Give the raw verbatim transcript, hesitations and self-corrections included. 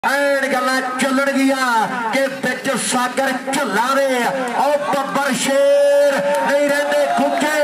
गल्लां चलणगियां कि बिच सागर झुला दे ओ बब्बर शेर नहीं रहिंदे कुके